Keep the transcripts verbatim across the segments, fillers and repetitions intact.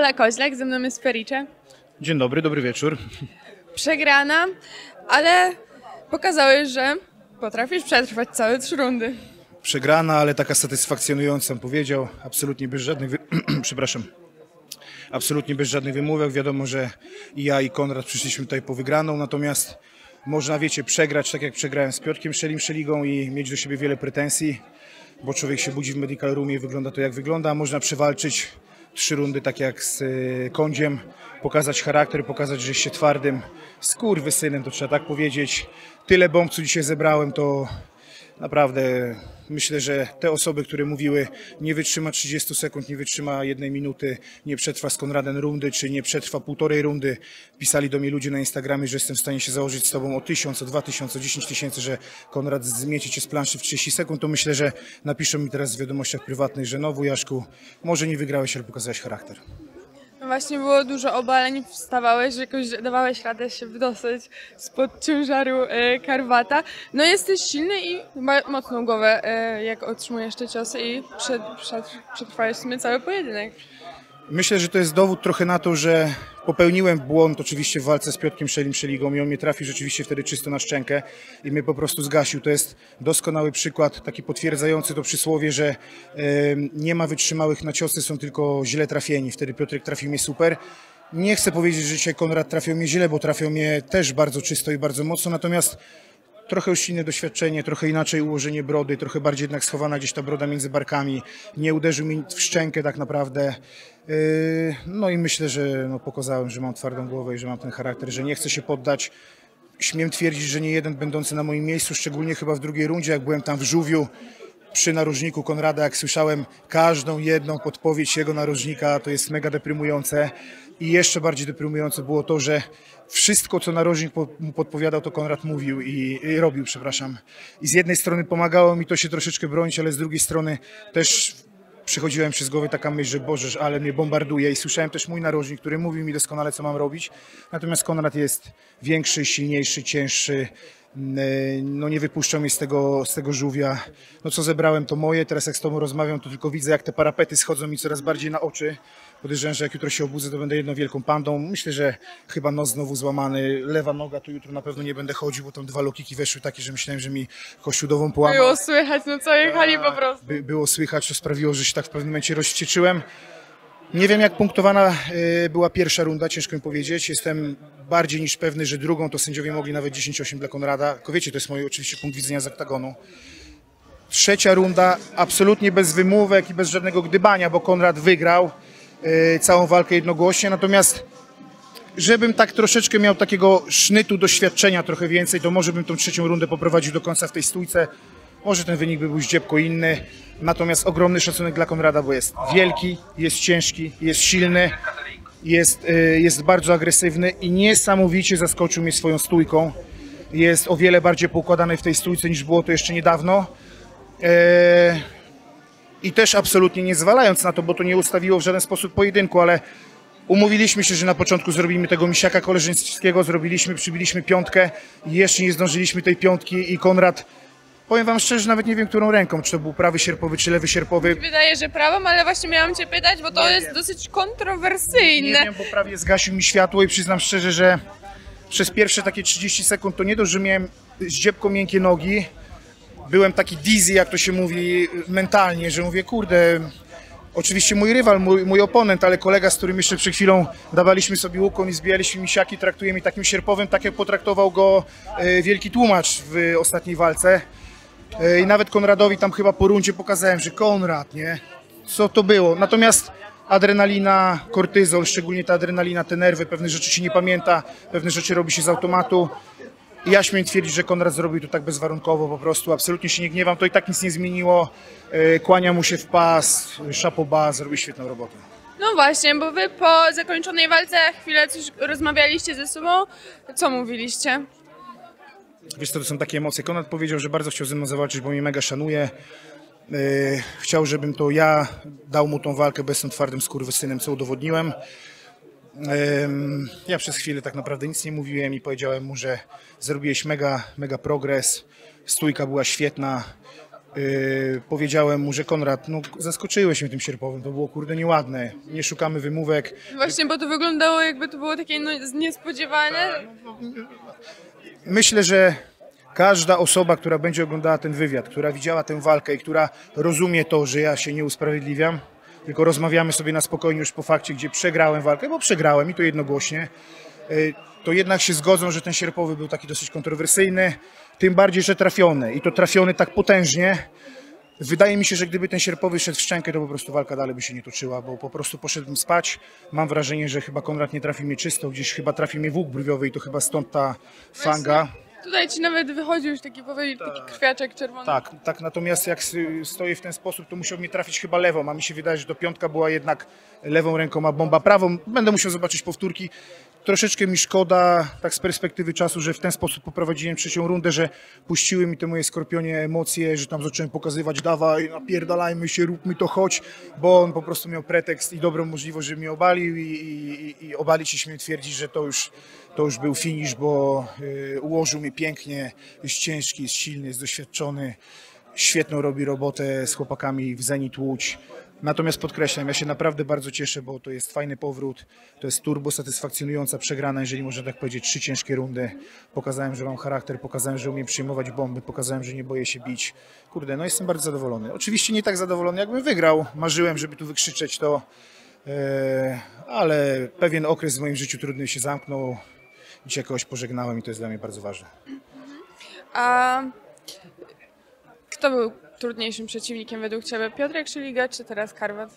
Ola Koźlak, ze mną jest Fericze. Dzień dobry, dobry wieczór. Przegrana, ale pokazałeś, że potrafisz przetrwać całe trzy rundy. Przegrana, ale taka satysfakcjonująca, bym powiedział. Absolutnie bez żadnych, wy... przepraszam, absolutnie bez żadnych wymówek. Wiadomo, że i ja i Konrad przyszliśmy tutaj po wygraną, natomiast można, wiecie, przegrać tak jak przegrałem z Piotrkiem Szelim Szeligą i mieć do siebie wiele pretensji, bo człowiek się budzi w medical roomie i wygląda to jak wygląda. Można przewalczyć trzy rundy tak jak z Kondziem, pokazać charakter, pokazać, że się twardym skurwysynem, to trzeba tak powiedzieć. Tyle bomb, co dzisiaj zebrałem, to naprawdę myślę, że te osoby, które mówiły, nie wytrzyma trzydziestu sekund, nie wytrzyma jednej minuty, nie przetrwa z Konradem rundy, czy nie przetrwa półtorej rundy, pisali do mnie ludzie na Instagramie, że jestem w stanie się założyć z tobą o tysiąc, o dwa tysiące, o dziesięć tysięcy, że Konrad zmiecie cię z planszy w trzydzieści sekund, to myślę, że napiszą mi teraz w wiadomościach prywatnych, że no wujaszku, może nie wygrałeś, ale pokazałeś charakter. No właśnie było dużo obaleń, wstawałeś, że jakoś dawałeś radę się wydostać spod ciężaru e, Karwata. No jesteś silny i ma mocną głowę, e, jak otrzymujesz te ciosy i przed, przed, przetrwałeś w sumie cały pojedynek. Myślę, że to jest dowód trochę na to, że popełniłem błąd oczywiście w walce z Piotrkiem Szelim Szeligą i on mnie trafił rzeczywiście wtedy czysto na szczękę i mnie po prostu zgasił. To jest doskonały przykład, taki potwierdzający to przysłowie, że y, nie ma wytrzymałych na ciosy, są tylko źle trafieni. Wtedy Piotrek trafił mnie super. Nie chcę powiedzieć, że dzisiaj Konrad trafił mnie źle, bo trafił mnie też bardzo czysto i bardzo mocno, natomiast trochę już inne doświadczenie, trochę inaczej ułożenie brody, trochę bardziej jednak schowana gdzieś ta broda między barkami. Nie uderzył mi w szczękę tak naprawdę. No i myślę, że no, pokazałem, że mam twardą głowę i że mam ten charakter, że nie chcę się poddać. Śmiem twierdzić, że nie jeden będący na moim miejscu, szczególnie chyba w drugiej rundzie, jak byłem tam w Żółwiu przy narożniku Konrada, jak słyszałem każdą jedną podpowiedź jego narożnika, to jest mega deprymujące. I jeszcze bardziej deprymujące było to, że wszystko, co narożnik mu podpowiadał, to Konrad mówił i, i robił, przepraszam. I z jednej strony pomagało mi to się troszeczkę bronić, ale z drugiej strony też przychodziłem przez głowę taka myśl, że Boże, ale mnie bombarduje i słyszałem też mój narożnik, który mówił mi doskonale, co mam robić. Natomiast Konrad jest większy, silniejszy, cięższy. No nie wypuszczał mnie z tego, z tego żółwia. No co zebrałem, to moje. Teraz jak z tobą rozmawiam, to tylko widzę, jak te parapety schodzą mi coraz bardziej na oczy. Podejrzewam, że jak jutro się obudzę, to będę jedną wielką pandą. Myślę, że chyba nos znowu złamany. Lewa noga, to jutro na pewno nie będę chodził, bo tam dwa lokiki weszły takie, że myślałem, że mi kościółową połamał. Było słychać, no co jechali po prostu. By, było słychać, to sprawiło, że się tak w pewnym momencie rozwścieczyłem. Nie wiem, jak punktowana była pierwsza runda, ciężko mi powiedzieć. Jestem bardziej niż pewny, że drugą to sędziowie mogli nawet dziesięć osiem dla Konrada. Tylko wiecie, to jest mój oczywiście punkt widzenia z oktagonu. Trzecia runda absolutnie bez wymówek i bez żadnego gdybania, bo Konrad wygrał całą walkę jednogłośnie. Natomiast żebym tak troszeczkę miał takiego sznytu doświadczenia trochę więcej, to może bym tą trzecią rundę poprowadził do końca w tej stójce. Może ten wynik by był zdziepko inny, natomiast ogromny szacunek dla Konrada, bo jest wielki, jest ciężki, jest silny, jest, jest bardzo agresywny i niesamowicie zaskoczył mnie swoją stójką. Jest o wiele bardziej poukładany w tej stójce niż było to jeszcze niedawno. I też absolutnie nie zwalając na to, bo to nie ustawiło w żaden sposób pojedynku, ale umówiliśmy się, że na początku zrobimy tego misiaka koleżeńskiego, zrobiliśmy, przybiliśmy piątkę i jeszcze nie zdążyliśmy tej piątki i Konrad, powiem wam szczerze, nawet nie wiem, którą ręką, czy to był prawy sierpowy, czy lewy sierpowy. Wydaje, że prawą, ale właśnie miałam cię pytać, bo to nie jest wiem. dosyć kontrowersyjne. Nie wiem, bo prawie zgasił mi światło i przyznam szczerze, że przez pierwsze takie trzydzieści sekund to nie dość, że miałem zdziepko miękkie nogi, byłem taki dizzy, jak to się mówi, mentalnie, że mówię, kurde, oczywiście mój rywal, mój, mój oponent, ale kolega, z którym jeszcze przed chwilą dawaliśmy sobie łukon i zbijaliśmy misiaki, traktuje mnie takim sierpowym, tak jak potraktował go e, wielki tłumacz w ostatniej walce. E, I nawet Konradowi tam chyba po rundzie pokazałem, że Konrad, nie? Co to było? Natomiast adrenalina, kortyzol, szczególnie ta adrenalina, te nerwy, pewne rzeczy się nie pamięta, pewne rzeczy robi się z automatu. I ja śmiem twierdzić, że Konrad zrobił to tak bezwarunkowo, po prostu absolutnie się nie gniewam, to i tak nic nie zmieniło, kłania mu się w pas, chapeau bas, zrobił świetną robotę. No właśnie, bo wy po zakończonej walce chwilę coś rozmawialiście ze sobą, co mówiliście? Wiesz co, to są takie emocje. Konrad powiedział, że bardzo chciał ze mną zawalczyć, bo mnie mega szanuje. Chciał, żebym to ja dał mu tą walkę, bo jestem twardym skurwysynem, co udowodniłem. Ja przez chwilę tak naprawdę nic nie mówiłem i powiedziałem mu, że zrobiłeś mega, mega progres, stójka była świetna, Yy, powiedziałem mu, że Konrad, no zaskoczyłeś mnie tym sierpowym, to było kurde nieładne, nie szukamy wymówek. Właśnie, bo to wyglądało jakby to było takie no, niespodziewane. Myślę, że każda osoba, która będzie oglądała ten wywiad, która widziała tę walkę i która rozumie to, że ja się nie usprawiedliwiam, tylko rozmawiamy sobie na spokojnie już po fakcie, gdzie przegrałem walkę, bo przegrałem i to jednogłośnie, to jednak się zgodzą, że ten sierpowy był taki dosyć kontrowersyjny, tym bardziej, że trafiony i to trafiony tak potężnie. Wydaje mi się, że gdyby ten sierpowy szedł w szczękę, to po prostu walka dalej by się nie toczyła, bo po prostu poszedłbym spać. Mam wrażenie, że chyba Konrad nie trafi mnie czysto, gdzieś chyba trafi mnie w łuk brwiowy i to chyba stąd ta fanga. Tutaj ci nawet wychodził już taki, taki krwiaczek czerwony. Tak, tak, natomiast jak stoję w ten sposób, to musiał mnie trafić chyba lewą, a mi się wydaje, że to piątka była jednak lewą ręką, a bomba prawą. Będę musiał zobaczyć powtórki. Troszeczkę mi szkoda, tak z perspektywy czasu, że w ten sposób poprowadziłem trzecią rundę, że puściły mi te moje skorpionie emocje, że tam zacząłem pokazywać, dawaj, napierdalajmy się, róbmy to, chodź, bo on po prostu miał pretekst i dobrą możliwość, żeby mnie obalił i, i, i obalić i śmiem twierdzić, że to już, to już był finish, bo y, ułożył mnie pięknie, jest ciężki, jest silny, jest doświadczony, świetną robi robotę z chłopakami w Zenit Łódź. Natomiast podkreślam, ja się naprawdę bardzo cieszę, bo to jest fajny powrót, to jest turbo satysfakcjonująca przegrana, jeżeli można tak powiedzieć, trzy ciężkie rundy. Pokazałem, że mam charakter, pokazałem, że umiem przyjmować bomby, pokazałem, że nie boję się bić. Kurde, no jestem bardzo zadowolony. Oczywiście nie tak zadowolony, jakbym wygrał. Marzyłem, żeby tu wykrzyczeć to, e, ale pewien okres w moim życiu trudny się zamknął. Dzisiaj kogoś pożegnałem i to jest dla mnie bardzo ważne. A kto był trudniejszym przeciwnikiem według Ciebie? Piotrek Szeliga czy teraz Karwat?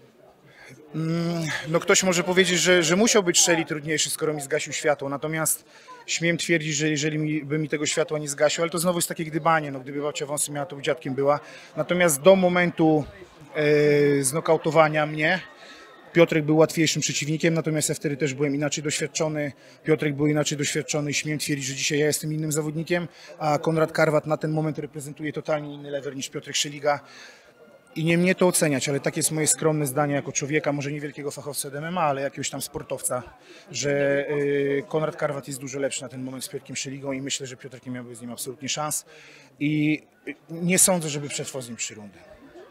No ktoś może powiedzieć, że, że musiał być Szeli trudniejszy, skoro mi zgasił światło, natomiast śmiem twierdzić, że jeżeli mi, by mi tego światła nie zgasił, ale to znowu jest takie gdybanie, no gdyby babcia wąsy miała, to by dziadkiem była. Natomiast do momentu e, znokautowania mnie Piotrek był łatwiejszym przeciwnikiem, natomiast ja wtedy też byłem inaczej doświadczony. Piotrek był inaczej doświadczony i śmiem twierdzić, że dzisiaj ja jestem innym zawodnikiem, a Konrad Karwat na ten moment reprezentuje totalnie inny level niż Piotrek Szeliga. I nie mnie to oceniać, ale takie jest moje skromne zdanie jako człowieka, może niewielkiego fachowca od M M A, ale jakiegoś tam sportowca, że y, Konrad Karwat jest dużo lepszy na ten moment z Piotrkiem Szeligą i myślę, że Piotrek nie miałby z nim absolutnie szans. I nie sądzę, żeby przetrwał z nim trzy rundy.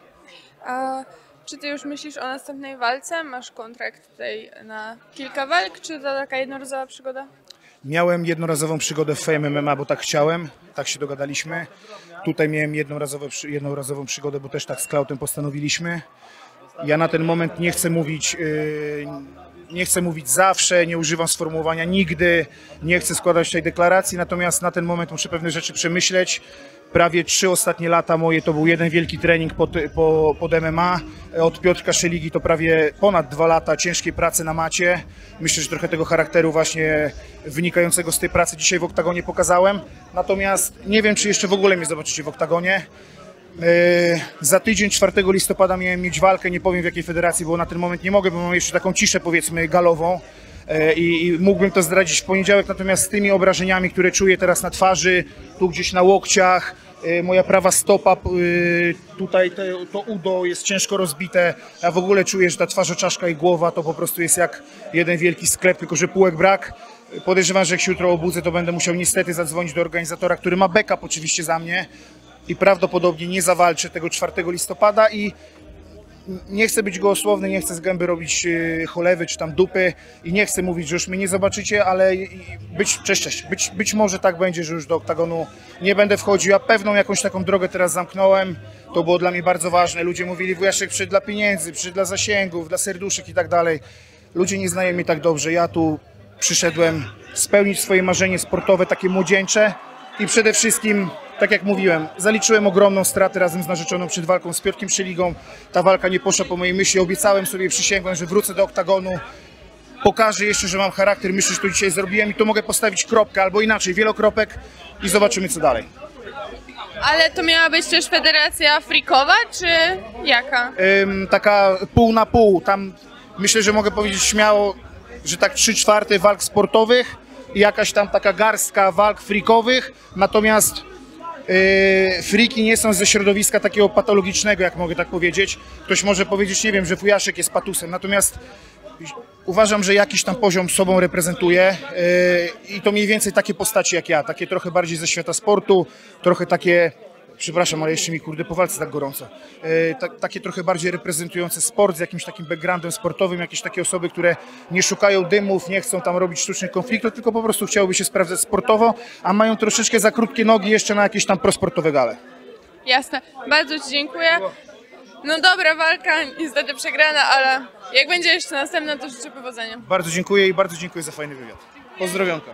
A czy Ty już myślisz o następnej walce? Masz kontrakt tutaj na kilka walk, czy to taka jednorazowa przygoda? Miałem jednorazową przygodę w Fame M M A, bo tak chciałem, tak się dogadaliśmy. Tutaj miałem jednorazową, jednorazową przygodę, bo też tak z Klautem postanowiliśmy. Ja na ten moment nie chcę mówić, yy, nie chcę mówić zawsze, nie używam sformułowania nigdy, nie chcę składać tej deklaracji, natomiast na ten moment muszę pewne rzeczy przemyśleć. Prawie trzy ostatnie lata moje to był jeden wielki trening pod, po, pod M M A. Od Piotrka Szeligi to prawie ponad dwa lata ciężkiej pracy na macie. Myślę, że trochę tego charakteru właśnie wynikającego z tej pracy dzisiaj w oktagonie pokazałem. Natomiast nie wiem, czy jeszcze w ogóle mnie zobaczycie w oktagonie. Yy, za tydzień, czwartego listopada miałem mieć walkę, nie powiem w jakiej federacji, bo na ten moment nie mogę, bo mam jeszcze taką ciszę, powiedzmy, galową. I, i mógłbym to zdradzić w poniedziałek, natomiast z tymi obrażeniami, które czuję teraz na twarzy, tu gdzieś na łokciach, y, moja prawa stopa, y, tutaj te, to udo jest ciężko rozbite, ja w ogóle czuję, że ta twarzoczaszka i głowa to po prostu jest jak jeden wielki sklep, tylko że półek brak. Podejrzewam, że jak się jutro obudzę, to będę musiał niestety zadzwonić do organizatora, który ma backup oczywiście za mnie i prawdopodobnie nie zawalczę tego czwartego listopada i nie chcę być gołosłowny, nie chcę z gęby robić cholewy czy tam dupy i nie chcę mówić, że już mnie nie zobaczycie, ale być, cześć, cześć, być, być może tak będzie, że już do oktagonu nie będę wchodził. Ja pewną jakąś taką drogę teraz zamknąłem, to było dla mnie bardzo ważne. Ludzie mówili, Wujaszek przyszedł dla pieniędzy, przyszedł dla zasięgów, dla serduszek i tak dalej. Ludzie nie znają mnie tak dobrze. Ja tu przyszedłem spełnić swoje marzenie sportowe, takie młodzieńcze i przede wszystkim, tak jak mówiłem, zaliczyłem ogromną stratę razem z narzeczoną przed walką z Piotrkiem Szeligą. Ta walka nie poszła po mojej myśli. Obiecałem sobie, przysięgłem, że wrócę do oktagonu. Pokażę jeszcze, że mam charakter. Myślę, że to dzisiaj zrobiłem i to mogę postawić kropkę albo inaczej, wielokropek i zobaczymy, co dalej. Ale to miała być też federacja freakowa, czy jaka? Ym, taka pół na pół. Tam myślę, że mogę powiedzieć śmiało, że tak trzy czwarte walk sportowych i jakaś tam taka garstka walk freakowych. Natomiast Yy, friki nie są ze środowiska takiego patologicznego, jak mogę tak powiedzieć. Ktoś może powiedzieć, nie wiem, że Wujaszek jest patusem, natomiast uważam, że jakiś tam poziom sobą reprezentuje yy, i to mniej więcej takie postaci jak ja, takie trochę bardziej ze świata sportu, trochę takie Przepraszam, ale jeszcze mi kurde po walce tak gorąco. E, ta, takie trochę bardziej reprezentujące sport z jakimś takim backgroundem sportowym, jakieś takie osoby, które nie szukają dymów, nie chcą tam robić sztucznych konfliktów, tylko po prostu chciałyby się sprawdzać sportowo, a mają troszeczkę za krótkie nogi jeszcze na jakieś tam prosportowe gale. Jasne, bardzo Ci dziękuję. No dobra walka, niestety przegrana, ale jak będzie jeszcze następna, to życzę powodzenia. Bardzo dziękuję i bardzo dziękuję za fajny wywiad. Pozdrowionka.